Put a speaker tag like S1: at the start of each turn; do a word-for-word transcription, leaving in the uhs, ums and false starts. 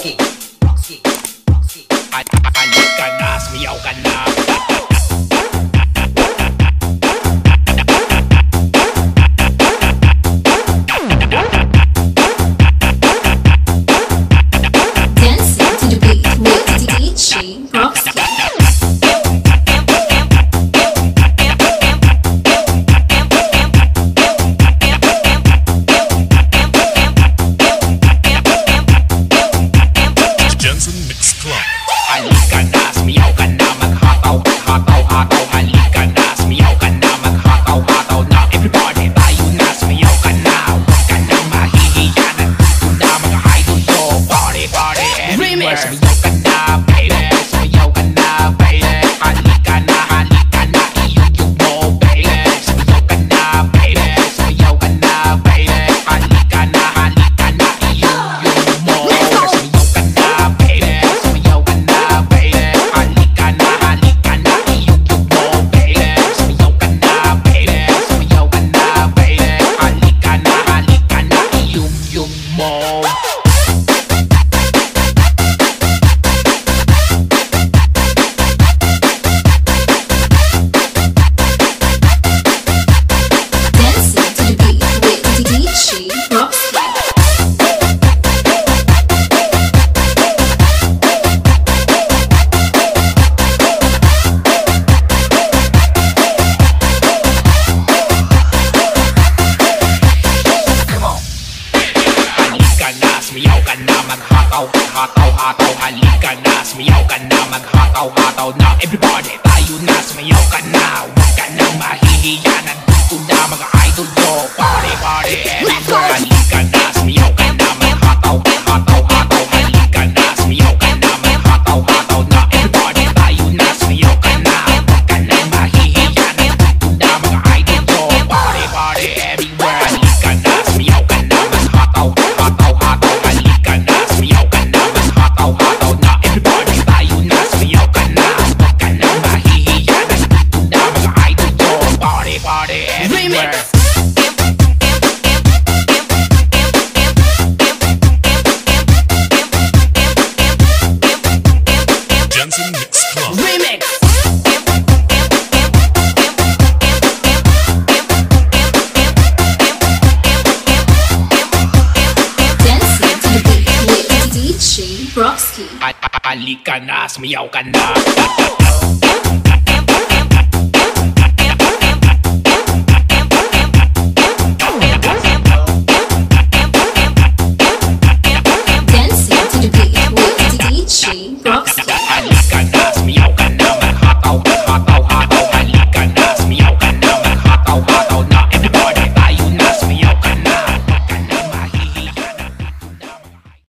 S1: Broski, Broski, Broski. Halika na, sumayaw ka na.
S2: Dancing to the beat with D J Broski.
S1: Halika na, sumayaw ka na, maghataw, hataw, hataw. Halika na, sumayaw ka na, maghataw, hataw na. Everybody, tayo na, sumayaw ka na. Huwag ka nang mahihiya, nandito na mga idol ko. Party, party, everywhere. Sumayaw ka na, baby, sumayaw ka na, baby. Halika na, halika na, iyuyug mo, baby. Sumayaw ka na, baby, sumayaw ka na, baby. Halika na, halika na, iyuyug mo. Sumayaw ka na, baby, sumayaw ka na. Halika na, halika na, iyugtog mo, baby. Sumayaw ka na, baby. Sumayaw ka na, baby. Halika na, halika na, iyugtog mo.
S2: Dancing to the beat with D J Broski.
S1: Halika na, sumayaw ka na, maghataw, hataw, hataw. Halika na, sumayaw ka na, maghataw, hataw na. Everybody, tayo na, sumayaw ka na. Huwag ka nang mahihiya, nandito na mga idol ko. Party, party, everywhere. Halika na, sumayaw ka na, maghataw, hataw, hataw. Halika na, sumayaw ka na, maghataw, hataw na. Everybody, tayo na, sumayaw ka na. Huwag ka nang mahihiya, nandito na mga idol ko. Party, party, everywhere. Halika na, sumayaw ka na, maghataw, hataw, hataw. Halika na, sumayaw ka na, maghataw, hataw na. Everybody, tayo na, sumayaw ka na. Huwag ka nang mahihiya, nandito na mga idol ko. Party, party, everywhere.
S3: Jensen Mix Club.
S1: Remix.
S2: Dancing to the beat with D J Broski.
S1: Halika na, sumayaw ka na.